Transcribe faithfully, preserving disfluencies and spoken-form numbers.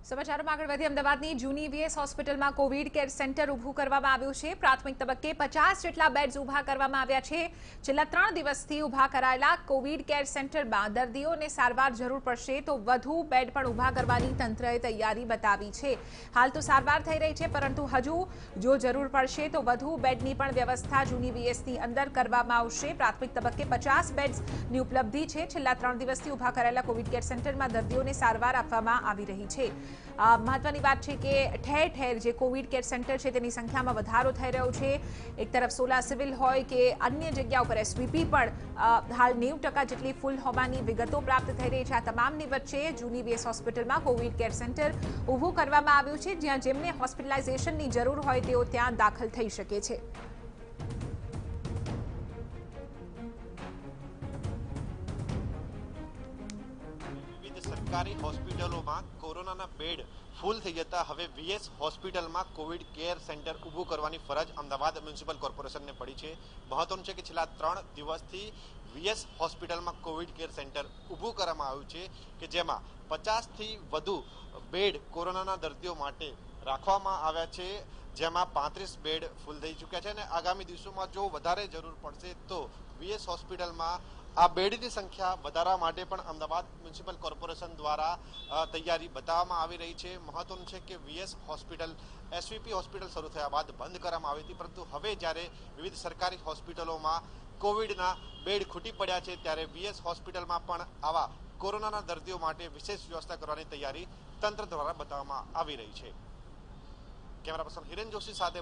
સમાચારોમાં આગળ વધી અમદાવાદની જૂની વીએસ હોસ્પિટલમાં કોવિડ કેર સેન્ટર ઊભું કરવામાં આવ્યું છે। પ્રાથમિક તબક્કે પચાસ જેટલા બેડ્સ ઊભા કરવામાં આવ્યા છે। છેલ્લા ત્રણ દિવસથી ઊભા કરાયેલા કોવિડ કેર સેન્ટરમાં દર્દીઓને સારવાર જરૂર પડશે તો વધુ બેડ પણ ઊભા કરવાની તંત્રએ તૈયારી બતાવી છે। હાલ તો સારવાર થઈ રહી છે, પરંતુ હજુ જો જરૂર પડશે તો વધુ બેડની પણ વ્યવસ્થા જૂની વીએસની અંદર કરવામાં આવશે। પ્રાથમિક તબક્કે પચાસ બેડ્સની ઉપલબ્ધિ છે। છેલ્લા ત્રણ દિવસથી ઊભા કરાયેલા કોવિડ કેર સેન્ટરમાં દર્દીઓને સારવાર આપવામાં આવી રહી છે। મહત્વની વાત છે કે ઠેર ઠેર જે કોવિડ કેર સેન્ટર છે તેની સંખ્યામાં વધારો થઈ રહ્યો છે। એક તરફ સોલા સિવિલ હોય કે અન્ય જગ્યાઓ પર એસવીપી પણ હાલ નેવું ટકા જેટલી ફૂલ હોવાની વિગતો પ્રાપ્ત થઈ રહી છે। આ તમામની વચ્ચે જૂની વીએસ હોસ્પિટલમાં કોવિડ કેર સેન્ટર ઊભું કરવામાં આવ્યું છે, જ્યાં જેમને હોસ્પિટલાઇઝેશનની જરૂર હોય તેઓ ત્યાં દાખલ થઈ શકે છે। सरकारी हॉस्पिटलों में कोरोना बेड फूल थी जता हवे वीएस हॉस्पिटल में कोविड केर सेंटर ऊभू करवानी फरज अमदावाद म्युनिसिपल कॉर्पोरेशन ने पड़ी है। महत्वનું છે કે છેલ્લા ત્રણ દિવસથી વીએસ હોસ્પિટલમાં કોવિડ કેર સેન્ટર ઊભું કરવામાં આવ્યું છે કે જેમાં પચાસ થી વધુ બેડ કોરોનાના દર્દીઓ માટે રાખવામાં આવ્યા છે, જેમાં પાંત્રીસ બેડ ફૂલ થઈ ચૂક્યા છે અને આગામી દિવસોમાં જો વધારે જરૂર પડશે તો વીએસ હોસ્પિટલમાં આ બેડની સંખ્યા વધારવા માટે પણ અમદાવાદ મ્યુનિસિપલ કોર્પોરેશન દ્વારા તૈયારી બતાવવામાં આવી રહી છે। મહત્વનું છે કે વીએસ હોસ્પિટલ એસવીપી હોસ્પિટલ શરૂ થયા બાદ બંધ કરવામાં આવી હતી, પરંતુ હવે જ્યારે વિવિધ સરકારી હોસ્પિટલોમાં કોવિડના બેડ ખૂટી પડ્યા છે ત્યારે વીએસ હોસ્પિટલમાં પણ આવા કોરોનાના દર્દીઓ માટે વિશેષ વ્યવસ્થા કરવાની તૈયારી તંત્ર દ્વારા બતાવવામાં આવી રહી છે। કેમેરા પર્સન હિરેન જોશી સાથે